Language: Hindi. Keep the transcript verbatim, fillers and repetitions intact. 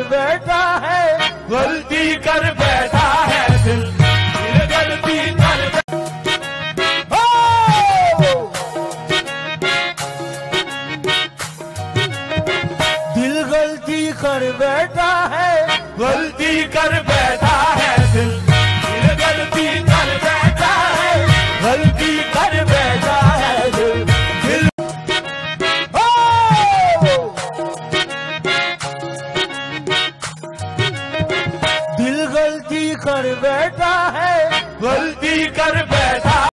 बैठा है, गलती कर बैठा है दिल, दिल गलती कर हो! दिल गलती कर बैठा है, गलती कर बैठा है दिल, दिल गलती कर बैठा है, गलती कर बैठा है दिल, दिल हो! दिल गलती कर बैठा है, गलती कर बैठा